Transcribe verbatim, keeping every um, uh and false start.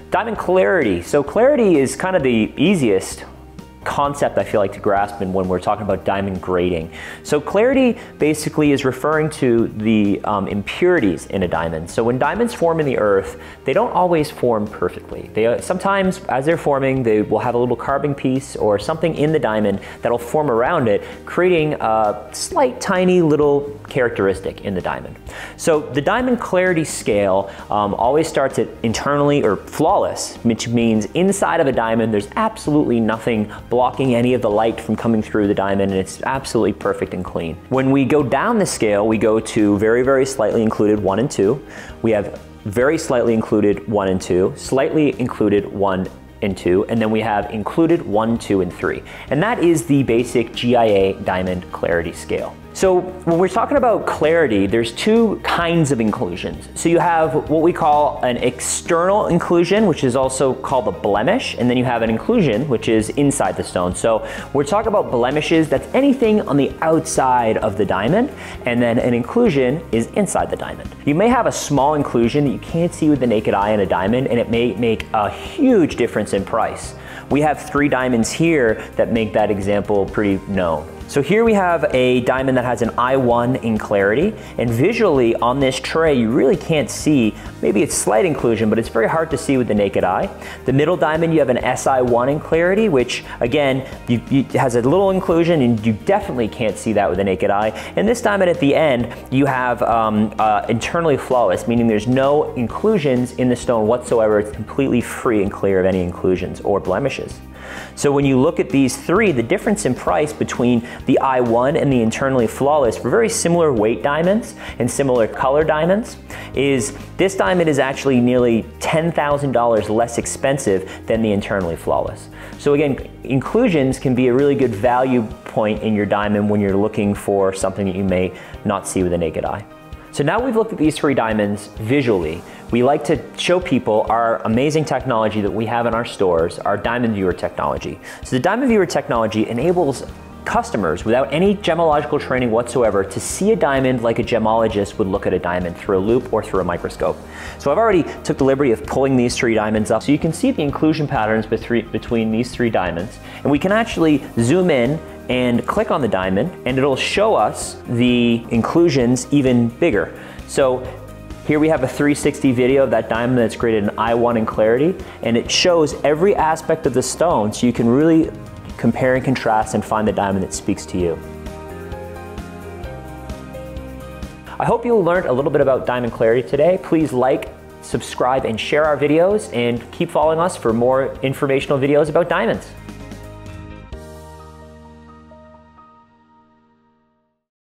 Diamond clarity. So clarity is kind of the easiest concept I feel like to grasp in when we're talking about diamond grading. So clarity basically is referring to the um, impurities in a diamond. So when diamonds form in the earth, they don't always form perfectly. They uh, sometimes, as they're forming, they will have a little carbon piece or something in the diamond that'll form around it, creating a slight tiny little characteristic in the diamond. So the diamond clarity scale um, always starts at internally or flawless, which means inside of a diamond there's absolutely nothing blocking any of the light from coming through the diamond, and it's absolutely perfect and clean. When we go down the scale, we go to very, very slightly included one and two. We have very slightly included one and two, slightly included one and two, and then we have included one, two, and three. And that is the basic G I A diamond clarity scale. So when we're talking about clarity, there's two kinds of inclusions. So you have what we call an external inclusion, which is also called a blemish, and then you have an inclusion, which is inside the stone. So we're talking about blemishes, that's anything on the outside of the diamond, and then an inclusion is inside the diamond. You may have a small inclusion that you can't see with the naked eye in a diamond, and it may make a huge difference in price. We have three diamonds here that make that example pretty known. So here we have a diamond that has an I one in clarity, and visually on this tray you really can't see, maybe it's slight inclusion, but it's very hard to see with the naked eye. The middle diamond you have an S I one in clarity, which again you, you, has a little inclusion and you definitely can't see that with the naked eye. And this diamond at the end you have um, uh, internally flawless, meaning there's no inclusions in the stone whatsoever. It's completely free and clear of any inclusions or blemishes. So when you look at these three, the difference in price between the I one and the internally flawless for very similar weight diamonds and similar color diamonds is this diamond is actually nearly ten thousand dollars less expensive than the internally flawless. So again, inclusions can be a really good value point in your diamond when you're looking for something that you may not see with the naked eye. So now we've looked at these three diamonds visually. We like to show people our amazing technology that we have in our stores, our Diamond Viewer technology. So the Diamond Viewer technology enables customers without any gemological training whatsoever to see a diamond like a gemologist would look at a diamond through a loupe or through a microscope. So I've already took the liberty of pulling these three diamonds up so you can see the inclusion patterns between these three diamonds, and we can actually zoom in and click on the diamond and it'll show us the inclusions even bigger. So here we have a three sixty video of that diamond that's graded an I one in clarity, and it shows every aspect of the stone so you can really compare and contrast and find the diamond that speaks to you. I hope you learned a little bit about diamond clarity today. Please like, subscribe, and share our videos, and keep following us for more informational videos about diamonds.